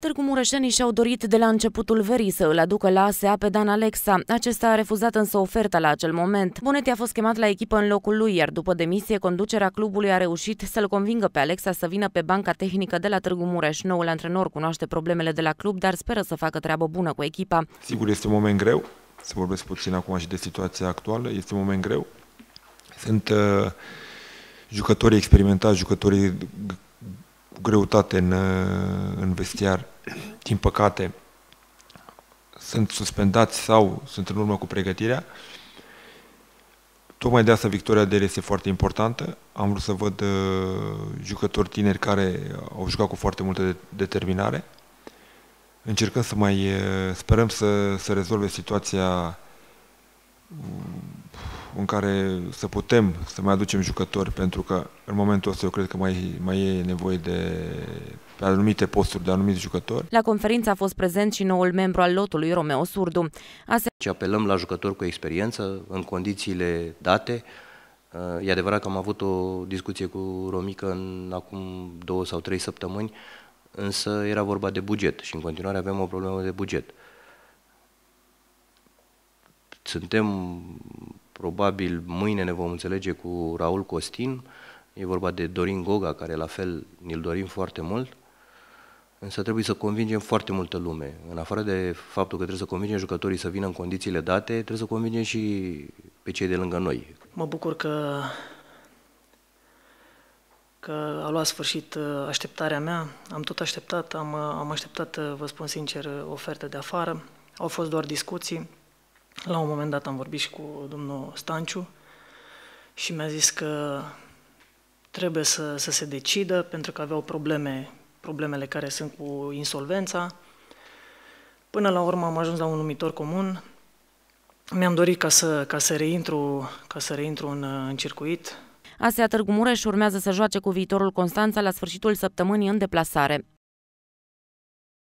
Târgu Mureșenii și-au dorit de la începutul verii să îl aducă la ASEA pe Dan Alexa. Acesta a refuzat însă oferta la acel moment. Bonetti a fost chemat la echipă în locul lui, iar după demisie, conducerea clubului a reușit să-l convingă pe Alexa să vină pe banca tehnică de la Târgu Mureș. Noul antrenor cunoaște problemele de la club, dar speră să facă treabă bună cu echipa. Sigur, este un moment greu, să vorbesc puțin acum și de situația actuală, este un moment greu. Sunt jucătorii experimentați, jucătorii greutate în vestiar, din păcate, sunt suspendați sau sunt în urmă cu pregătirea. Tocmai de asta victoria de el este foarte importantă. Am vrut să văd jucători tineri care au jucat cu foarte multă determinare. Încercăm să mai sperăm să rezolve situația în care să putem să mai aducem jucători, pentru că în momentul ăsta eu cred că mai e nevoie de pe anumite posturi de anumiți jucători. La conferință a fost prezent și noul membru al lotului, Romeo Surdu. Apelăm la jucători cu experiență, în condițiile date. E adevărat că am avut o discuție cu Romică acum 2 sau 3 săptămâni, însă era vorba de buget și în continuare avem o problemă de buget. Probabil mâine ne vom înțelege cu Raul Costin, e vorba de Dorin Goga, care la fel ne-l dorim foarte mult, însă trebuie să convingem foarte multă lume. În afară de faptul că trebuie să convingem jucătorii să vină în condițiile date, trebuie să convingem și pe cei de lângă noi. Mă bucur că a luat sfârșit așteptarea mea. Am tot așteptat, am așteptat, vă spun sincer, oferte de afară. Au fost doar discuții. La un moment dat am vorbit și cu domnul Stanciu și mi-a zis că trebuie să se decidă, pentru că aveau problemele care sunt cu insolvența. Până la urmă am ajuns la un numitor comun. Mi-am dorit ca să reintru în circuit. ASEA Târgu Mureș urmează să joace cu Viitorul Constanța la sfârșitul săptămânii în deplasare.